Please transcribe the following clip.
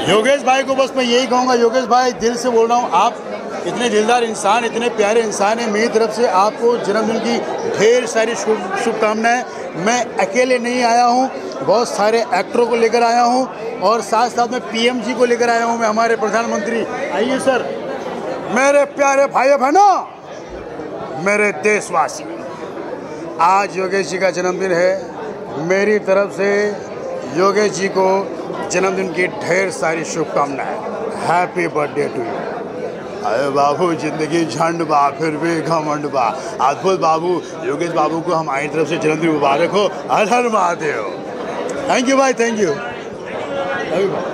योगेश भाई को बस मैं यही कहूँगा, योगेश भाई दिल से बोल रहा हूँ, आप इतने दिलदार इंसान, इतने प्यारे इंसान हैं। मेरी तरफ से आपको जन्मदिन की ढेर सारी शुभकामनाएं। मैं अकेले नहीं आया हूँ, बहुत सारे एक्टरों को लेकर आया हूँ और साथ साथ में पीएम जी को लेकर आया हूँ, मैं हमारे प्रधानमंत्री। आइए सर। मेरे प्यारे भाइयों बहनों, मेरे देशवासी, आज योगेश जी का जन्मदिन है। मेरी तरफ से योगेश जी को जन्मदिन की ढेर सारी शुभकामनाएं। Happy birthday to you. अरे बाबू, जिंदगी झंड बा फिर भी घमंड बा। अद्भुत बाबू, योगेश बाबू को हमारी तरफ से जन्मदिन मुबारक हो। हर हर महादेव। थैंक यू भाई, थैंक यू।